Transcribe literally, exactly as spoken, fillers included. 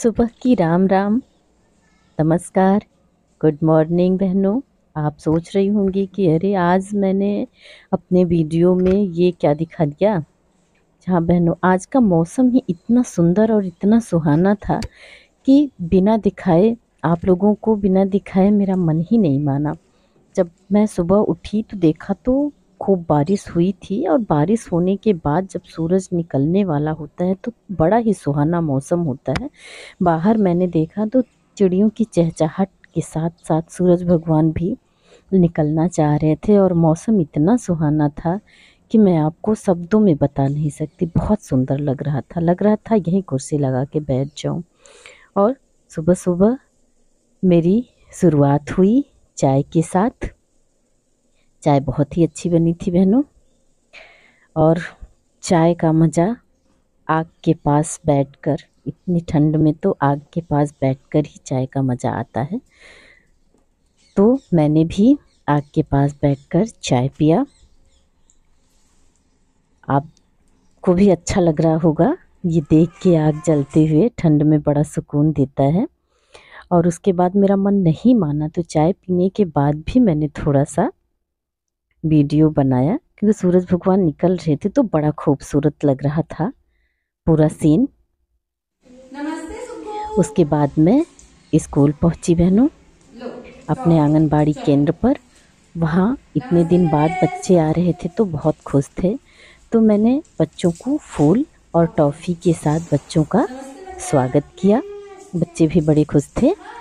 सुबह की राम राम, नमस्कार, गुड मॉर्निंग बहनों। आप सोच रही होंगी कि अरे आज मैंने अपने वीडियो में ये क्या दिखा दिया। हाँ बहनों, आज का मौसम ही इतना सुंदर और इतना सुहाना था कि बिना दिखाए, आप लोगों को बिना दिखाए मेरा मन ही नहीं माना। जब मैं सुबह उठी तो देखा तो खूब बारिश हुई थी, और बारिश होने के बाद जब सूरज निकलने वाला होता है तो बड़ा ही सुहाना मौसम होता है। बाहर मैंने देखा तो चिड़ियों की चहचहाट के साथ साथ सूरज भगवान भी निकलना चाह रहे थे, और मौसम इतना सुहाना था कि मैं आपको शब्दों में बता नहीं सकती। बहुत सुंदर लग रहा था, लग रहा था यहीं कुर्सी लगा के बैठ जाऊं। और सुबह सुबह मेरी शुरुआत हुई चाय के साथ। चाय बहुत ही अच्छी बनी थी बहनों, और चाय का मज़ा आग के पास बैठकर, इतनी ठंड में तो आग के पास बैठकर ही चाय का मज़ा आता है। तो मैंने भी आग के पास बैठकर चाय पिया। आपको भी अच्छा लग रहा होगा ये देख के, आग जलते हुए ठंड में बड़ा सुकून देता है। और उसके बाद मेरा मन नहीं माना, तो चाय पीने के बाद भी मैंने थोड़ा सा वीडियो बनाया, क्योंकि सूरज भगवान निकल रहे थे तो बड़ा खूबसूरत लग रहा था पूरा सीन। उसके बाद मैं स्कूल पहुंची बहनों, अपने आंगनबाड़ी केंद्र पर। वहाँ इतने दिन बाद बच्चे आ रहे थे तो बहुत खुश थे, तो मैंने बच्चों को फूल और टॉफ़ी के साथ बच्चों का स्वागत किया। बच्चे भी बड़े खुश थे।